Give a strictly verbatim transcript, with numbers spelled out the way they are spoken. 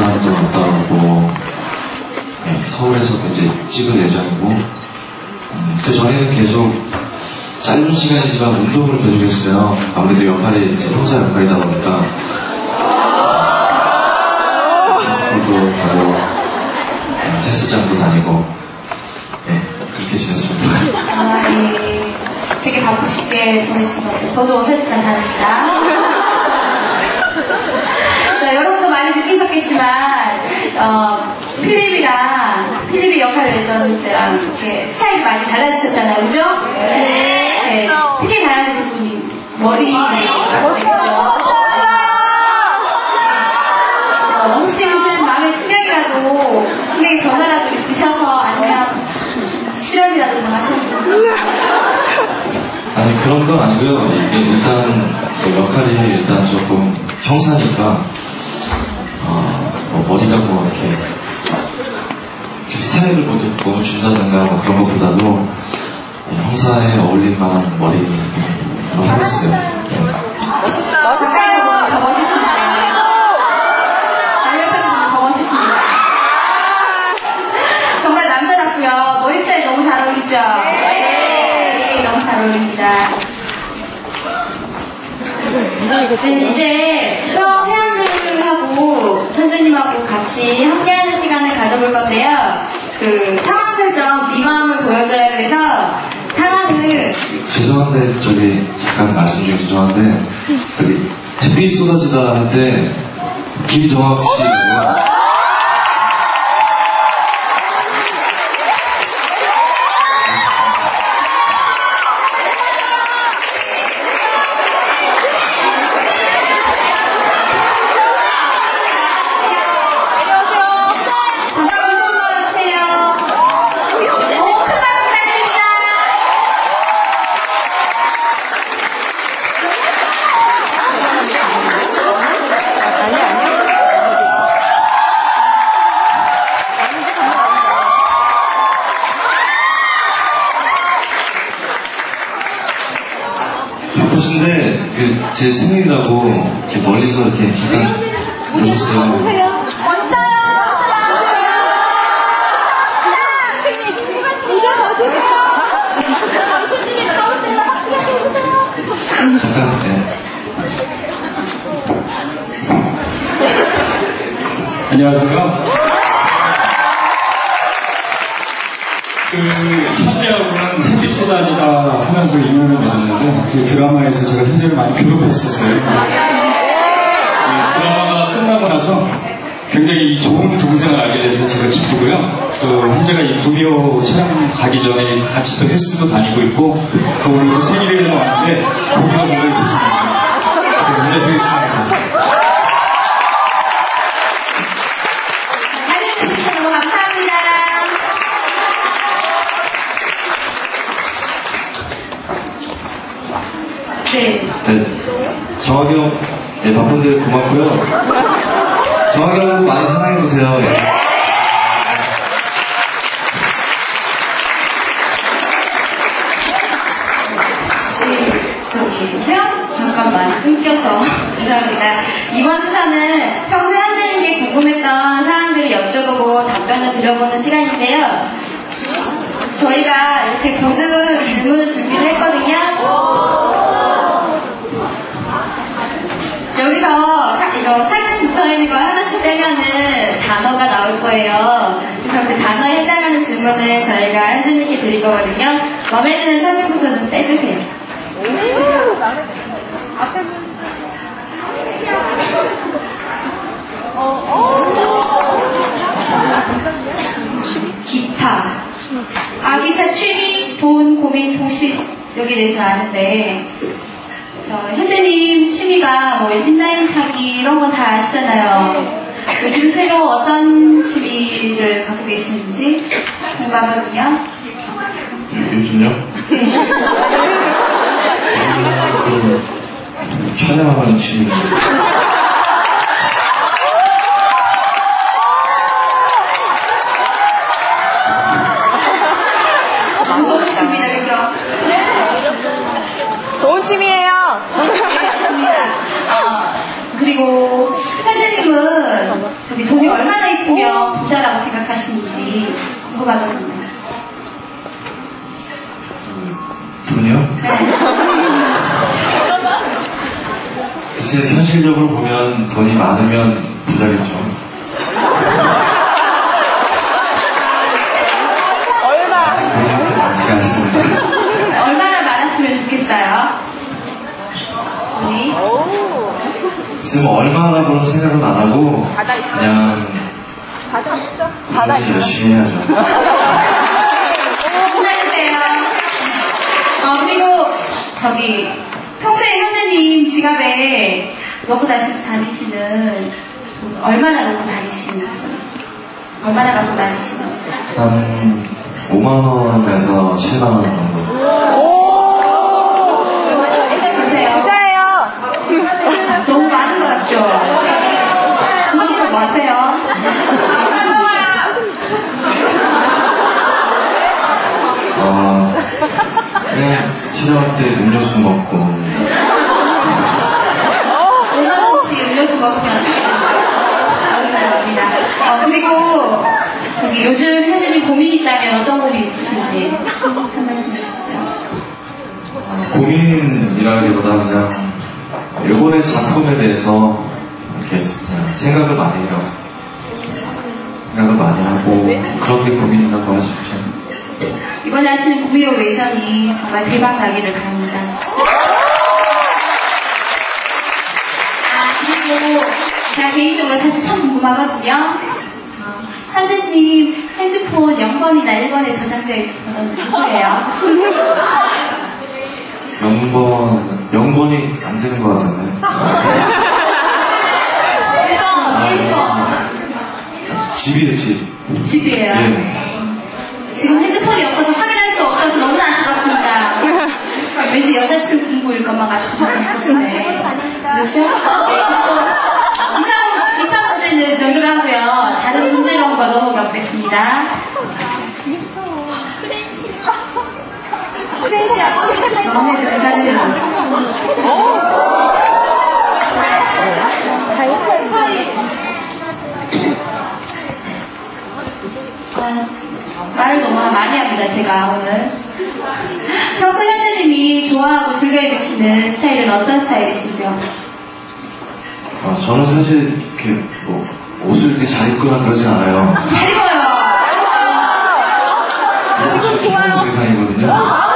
부산도 갔다 오고, 네, 서울에서 이제 찍을 예정이고, 음, 그 전에는 계속 짧은 시간이지만 운동을 계속했어요. 아무래도 역할이 이제 형사 역할이다 보니까 도 가고 헬스장도 다니고, 네, 그렇게 지냈습니다. 아, 예. 되게 바쁘시게 보내신 것 같아요. 저도 헬스장 다닙니다. 자, 여러분도 많이 느끼셨겠지만, 어, 필립이랑, 필립이 역할을 했던 때랑 이렇게 스타일이 많이 달라지셨잖아요. 그죠? 네. 네. 특히 달라지신 분이 머리가 있죠. 어, 혹시 무슨 마음의 신경이라도, 신경의 변화라도 있으셔서 아니면 실험이라도 좀 하셨어요? 아니, 그런 건 아니고요. 이게 일단 역할이 일단 조금 형사니까 어, 뭐 머리가 뭐 이렇게, 이렇게 스타일을 뭐 너무 준다든가 뭐 그런 것보다도 형사에 어울릴 만한 머리로 해봤어요. 네. 가까이서 더 멋있습니다. 달력에서 더 멋있습니다. 정말 남자답고요. 머리 스타일 너무 잘 어울리죠? 네, 너무 잘 어울립니다. 네, 이제 수업 회원들하고 현주님하고 같이 함께하는 시간을 가져볼 건데요. 그 상황 설정 미마음을 보여줘야 그래서 상황을 죄송한데 저기 잠깐 말씀 중에 죄송한데 여기 햇빛 쏟아지다 할 때 김정학 씨 바쁘신데 그 제 생일이라고 이렇게 멀리서 이렇게 잠깐 오셨어요. 잠깐, 네. 안녕하세요. 그 현재하고는 햇빛 쏟아지다 하면서 인연을 맺었는데 그 드라마에서 제가 현재를 많이 괴롭혔었어요. 그 드라마가 끝나고 나서 굉장히 좋은 동생을 알게 돼서 제가 기쁘고요. 또 현재가 이 구미호 촬영 가기 전에 같이 또 헬스도 다니고 있고 또 오늘 또 생일에서 왔는데 고기가 굉장히 좋습니다. 현재 생일 축하합니다. 사진 주셔서 너무 감사합니다. 네. 네. 정학이 형, 네, 바쁜데 고맙고요. 정학이 형도 많이 사랑해주세요. 예. 네, 저기 회원 잠깐만 끊겨서 죄송합니다. 이번 순서는 평소 현재님께 궁금했던 사항들을 여쭤보고 답변을 드려보는 시간인데요. 저희가 이렇게 보드 질문을 준비를 했거든요. 여기서 사, 이거 사진 붙어있는 걸 하나씩 빼면은 단어가 나올 거예요. 그래서 그 단어에 해당하는 질문을 저희가 현주님께 드릴 거거든요. 마음에 드는 사진부터 좀 떼주세요. 기타. 아, 기타 취미, 돈, 고민, 도시 여기에 대해서 아는데 저 현재님 취미가 뭐 인라인 타기 이런 건 다 아시잖아요. 요즘 새로 어떤 취미를 갖고 계시는지 궁금하거든요. 요즘요? 네. 그 촬영하는 취미. 무서운 취미다, 그죠? 좋은 취미예요. 어, 그리고 현재님은 저기 돈이 얼마나 있으면 부자라고 생각하시는지 궁금하거든요. 돈이요? 네. 글쎄, 현실적으로 보면 돈이 많으면 부자겠죠. 얼마? 돈이 그렇게 많지가 않습니다. 얼마나 많았으면 좋겠어요? 돈이? 글쎄, 뭐 얼마나 그런 생각은 안 하고 그냥 바다 있어? 바다 일 있어? 열심히 해야죠. 수고하세요. 어, 그리고 저기 평소에 현재님 지갑에 넣고 다시, 다니시는 돈 얼마나 넣고 다니시는 거죠? 얼마나 갖고 다니시는 거죠? 한 오만 원에서 칠만 원 정도. 보세요. 부자예요. 너무 많은 것 같죠? 그거는 뭐 하세요? 어, 그냥 촬영할 때 음료수 먹고. 오만 원씩 음료수 먹으면 어렵습니다. 어, 그리고 저기 요즘 현재님 고민이 있다면 어떤 고민이 있으신지 한 말씀 해주시죠. 고민이라기보다 그냥 이번의 작품에 대해서 이렇게 그냥 생각을 많이 해요. 생각을 많이 하고 그런 게 고민이라고 할 수 있죠. 이번에 하시는 구미호 외전이 정말 대박 나기를 바랍니다. 아, 그리고 제가 개인적으로 사실 참 궁금하거든요. 어, 현재님 핸드폰 영 번이나 일 번에 저장되어 있는 건 누구예요? 영 번, 영 번이 안 되는 것 같은데. 일 번. 집이에요, 집. 집이에요. 예. 지금 핸드폰이 없어서 확인할 수 없어서 너무나 안타깝습니다. 왠지 여자친구 공부일 것만 같은데. 그렇죠? 네, 또 이상, 이상 문제는 정도로 하고요. 다른 문제로 한번 넘어가 보겠습니다. 너무 대사진을 어, 말을 너무 많이 합니다, 제가 오늘. 평소 현재님이 좋아하고 즐겨 입으시는 스타일은 어떤 스타일이시죠? 아, 저는 사실 이렇게 뭐 옷을 이렇게 잘 입거나 그러진 않아요. 잘 입어요! 옷을 좋아요. 이상이거든요.